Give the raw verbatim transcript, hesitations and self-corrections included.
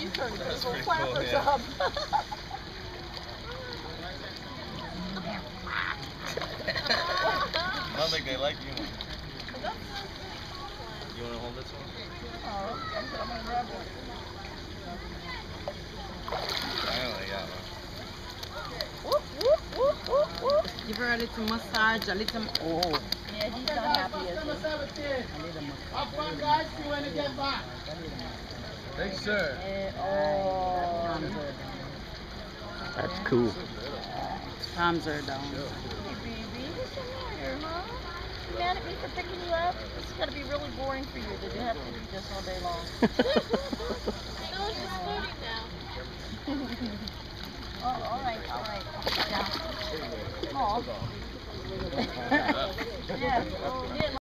You turned those little cool, flappers yeah. up. I don't think they like you much. You want to hold this one? Oh, I'm gonna grab one. I only got one. Whoop, whoop, whoop, whoop, whoop. Give her a little massage, a little. Oh. Yeah, he's not happy, is he? Have fun, guys. See you when you get back. Thanks, sir. Eh, oh. That's cool. Calms her down. Hey, baby, what's the matter, huh? You mad at me for picking you up? This is gonna be really boring for you. Did you have to do this all day long? No, she's floating now. Oh, all right, all right. Down. Aw. Yeah. Oh.